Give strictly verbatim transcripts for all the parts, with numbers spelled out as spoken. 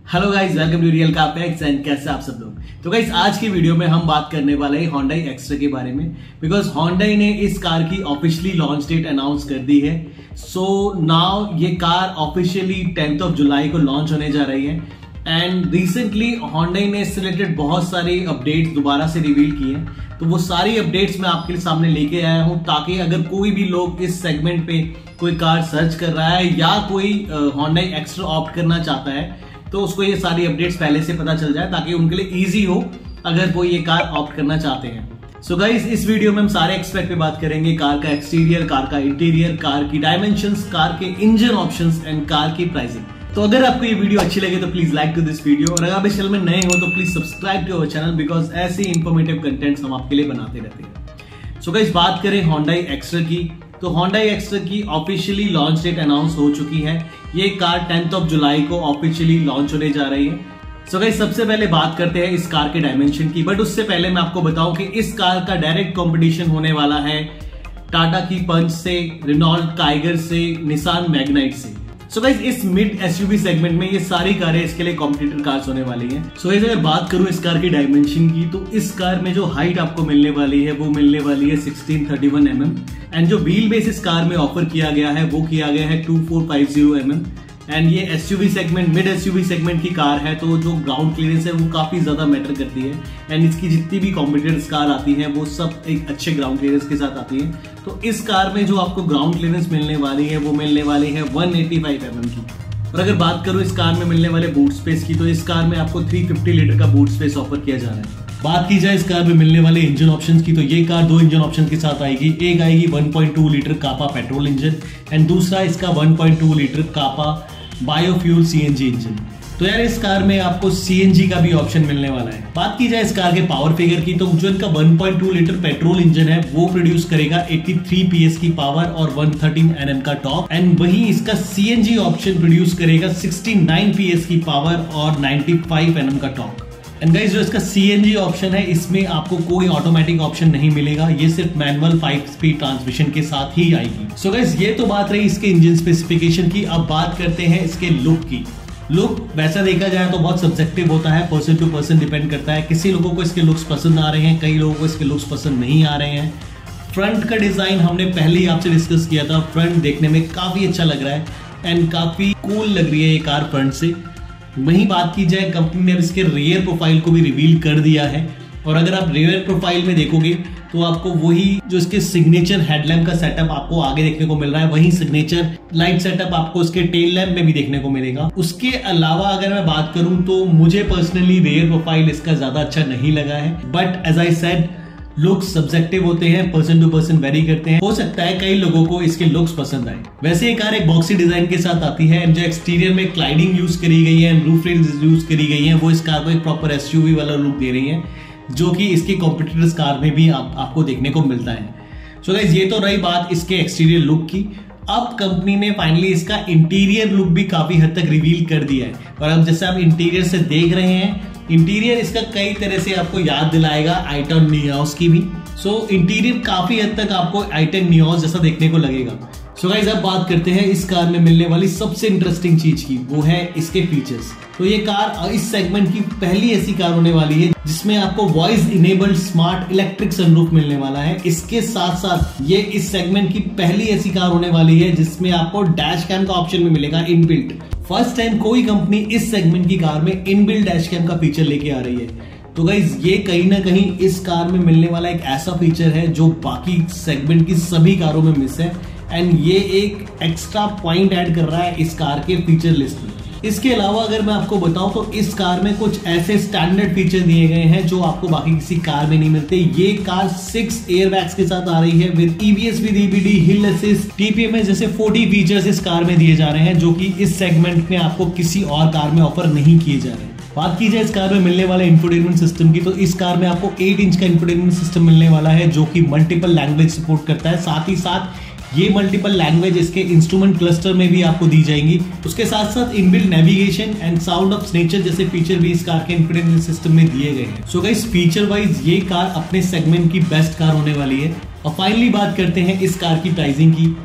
Hello guys, welcome to real car facts and कैसे आप सब लोग। तो गाइस आज की वीडियो में हम बात करने वाले हैं Hyundai Extra के बारे में, बिकॉज Hyundai ने इस कार की ऑफिशियली लॉन्च डेट अनाउंस कर दी है। सो नाउ ये car officially tenth of July को लॉन्च होने जा रही है एंड रिसेंटली Hyundai ने इससे रिलेटेड बहुत सारी अपडेट्स दोबारा से रिवील की हैं। तो वो सारी अपडेट्स मैं आपके सामने लेके आया हूं ताकि अगर कोई भी लोग इस सेगमेंट पे कोई कार सर्च कर रहा है या कोई Hyundai Extra ऑप्ट करना चाहता है तो उसको ये सारी अपडेट्स पहले से पता चल जाए ताकि उनके लिए इजी हो अगर वो ये कार ऑप्ट करना चाहते हैं। सो गाइस इस वीडियो में हम सारे एक्सपेक्ट पे बात करेंगे, कार का एक्सटीरियर, कार का इंटीरियर, कार की डायमेंशंस, कार के इंजन ऑप्शंस एंड कार की प्राइसिंग। तो अगर आपको ये वीडियो अच्छी लगे तो please like to this video और अगर आप इस चैनल में नए हो तो please subscribe to our channel because ऐसे इंफॉर्मेटिव कंटेंट्स हम आपके लिए बनाते रहते हैं। सो गाइस बात करें Hyundai Extra की, तो Hyundai Extra की ऑफिशियली लॉन्च डेट अनाउंस हो चुकी है। ये कार टेंथ ऑफ जुलाई को ऑफिशियली लॉन्च होने जा रही है। सो गाइस सबसे पहले बात करते हैं इस कार के डायमेंशन की, बट उससे पहले मैं आपको बताऊं कि इस कार का डायरेक्ट कंपटीशन होने वाला है टाटा की पंच से, रेनॉल्ट काइगर से, निसान मैग्नाइट से। सो गाइस इस मिड एसयूवी सेगमेंट में ये सारी कारें इसके लिए कॉम्पिटिटर कार्स होने वाली हैं। सो गाइस अगर बात करूं इस कार की डायमेंशन की तो इस कार में जो हाइट आपको मिलने वाली है वो मिलने वाली है sixteen thirty one M M and जो व्हील बेस इस कार में ऑफर किया गया है वो किया गया है two four five zero M M and ये SUV segment, mid SUV segment की कार है तो जो ग्राउंड क्लियरेंस है वो काफी ज्यादा मैटर करती है एंड इसकी जितनी भी कॉम्पिटिटर्स कार आती है वो सब एक अच्छे ग्राउंड क्लियरेंस के साथ आती है। तो इस कार में जो आपको ग्राउंड क्लियरेंस मिलने वाली है वो मिलने वाली है one eighty five M M की। और अगर बात करूं इस कार में मिलने वाले बूट स्पेस की तो इस कार में आपको थ्री फिफ्टी लीटर का बूट स्पेस ऑफर किया जा रहा है। बात की जाए इस कार में मिलने वाले इंजन ऑप्शंस की तो ये कार दो इंजन ऑप्शन के साथ आएगी। एक आएगी one point two litre Kappa petrol engine and दूसरा इसका one point two litre Kappa biofuel CNG engine. तो यार इस कार में आपको सीएनजी का भी ऑप्शन मिलने वाला है। बात की जाए इस कार के पावर फिगर की तो जो इनका one point two litre petrol engine है वो प्रोड्यूस करेगा एटी थ्री पीएस की पावर और वन थर्टीन एनएम का टॉर्क एंड वहीं इसका सीएनजी ऑप्शन प्रोड्यूस करेगा सिक्सटी नाइन पीएस की पावर और नाइंटी फाइव एनएम का टॉर्क। एंड गाइस जो इसका सीएनजी ऑप्शन है इसमें आपको कोई ऑटोमेटिक ऑप्शन नहीं मिलेगा, ये सिर्फ मैनुअल फाइव स्पीड ट्रांसमिशन के साथ ही आएगी। सो गाइस ये तो बात रही इसके इंजन स्पेसिफिकेशन की। अब बात करते हैं इसके लुक की। लुक वैसा देखा जाए तो बहुत सब्जेक्टिव होता है, पर्सन टू पर्सन डिपेंड करता है। किसी लोगों को इसके लुक्स पसंद आ रहे हैं, कई लोगों को इसके लुक्स पसंद नहीं आ रहे हैं। फ्रंट का डिजाइन हमने पहले ही आपसे डिस्कस किया था, फ्रंट देखने में काफी अच्छा लग रहा है एंड काफी कूल लग रही है ये कार फ्रंट से। वहीं बात की जाए कंपनी ने अब इसके रियर प्रोफाइल को भी रिवील कर दिया है और अगर आप रियर प्रोफाइल में देखोगे तो आपको वही जो इसके सिग्नेचर हेडलैम्प का सेटअप आपको आगे देखने को मिल रहा है, वही सिग्नेचर लाइट सेटअप आपको इसके टेल लैम्प में भी देखने को मिलेगा। उसके अलावा अगर मैं बात करूं तो मुझे पर्सनली रियर प्रोफाइल इसका ज्यादा अच्छा नहीं लगा है, but as I said looks subjective होते हैं, पर्सन टू पर्सन वेरी करते हैं। हो सकता है कई लोगों को इसके लुक्स पसंद आए। वैसे ये कार एक बॉक्सी डिजाइन के साथ आती है एंड जो एक्सटीरियर में क्लाइडिंग यूज करी गई है, रूफ रेल्स यूज करी गई है, वो इस कार को एक प्रॉपर एसयूवी वाला लुक दे रही है जो कि इसकी कॉम्पिटिटर्स कार में भी आप, आपको देखने को मिलता है। सो गाइस ये तो रही बात इसके एक्सटीरियर लुक की। अब कंपनी ने फाइनली इसका इंटीरियर लुक भी काफी हद तक रिवील कर दिया है और अब जैसे आप इंटीरियर से देख रहे हैं, इंटीरियर इसका कई तरह से आपको याद दिलाएगा आइटन नियोस की भी। सो so, इंटीरियर काफी हद तक आपको आइटन नियोस जैसा देखने को लगेगा। सो so गाइस अब बात करते हैं इस कार में मिलने वाली सबसे इंटरेस्टिंग चीज की, वो है इसके फीचर्स। तो ये कार इस सेगमेंट की पहली ऐसी कार होने वाली है जिसमें आपको voice enabled smart electric sunroof मिलने वाला है। इसके साथ साथ ये इस सेगमेंट की पहली ऐसी कार होने वाली है जिसमें आपको डैश कैम का ऑप्शन भी मिलेगा इनबिल्ट। फर्स्ट टाइम कोई कंपनी इस सेगमेंट की कार में इनबिल्ट डैश कैम का फीचर लेके आ रही है। तो गाइस ये कहीं ना कहीं इस कार में मिलने वाला एक ऐसा फीचर है जो बाकी सेगमेंट की सभी कारों में मिस है एंड ये एक एक्स्ट्रा पॉइंट ऐड कर रहा है इस कार के फीचर लिस्ट में। इसके अलावा अगर मैं आपको बताऊं तो इस कार में कुछ ऐसे स्टैंडर्ड फीचर दिए गए हैं जो आपको बाकी किसी कार में नहीं मिलते। ये कार सिक्स एयरबैग्स के साथ आ रही है with EBS, with EBD, hill assist, TPMS जैसे फोर्टी फीचर्स इस कार में दिए जा रहे हैं जो कि इस सेगमेंट में आपको किसी और कार में ऑफर नहीं किए जा रहे। बात की जाए इस कार में मिलने वाले इंफोटेनमेंट सिस्टम की तो इस कार में आपको एट इंच का इंफोटेनमेंट सिस्टम मिलने वाला है जो कि मल्टीपल लैंग्वेज सपोर्ट करता है। साथ ही साथ ये मल्टीपल लैंग्वेज इसके इंस्ट्रूमेंट क्लस्टर में भी आपको दी जाएंगी। उसके साथ साथ inbuilt navigation and sound of nature जैसे फीचर भी इस कार के इंफोटेनमेंट सिस्टम में दिए गए हैं। सो गाइस फीचर वाइज ये कार अपने सेगमेंट की बेस्ट कार होने वाली है। और फाइनली बात करते हैं इस कार की प्राइसिंग की।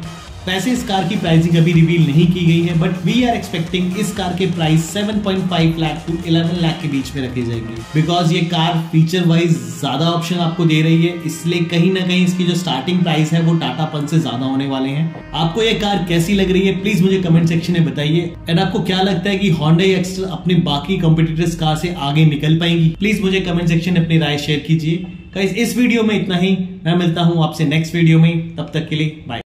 वैसे इस कार की प्राइसिंग अभी रिवील नहीं की गई है, बट वी आर एक्सपेक्टिंग इस कार के price seven point five lakh to eleven lakh के बीच में रखे जाएंगे, बिकॉज ये कार फीचर वाइज ज्यादा ऑप्शन आपको दे रही है, इसलिए कहीं ना कहीं इसकी जो स्टार्टिंग प्राइस है वो टाटा पंच से ज्यादा होने वाले हैं। आपको ये कार कैसी लग रही है प्लीज मुझे कमेंट सेक्शन में बताइए, एंड आपको क्या लगता है कि Hyundai Extra अपनी बाकी कॉम्पिटिटर्स कार से आगे निकल पाएंगी? प्लीज मुझे कमेंट सेक्शन में अपनी राय शेयर कीजिए। गाइस इस वीडियो में इतना ही, मैं मिलता हूं आपसे नेक्स्ट वीडियो में, तब तक के लिए बाय।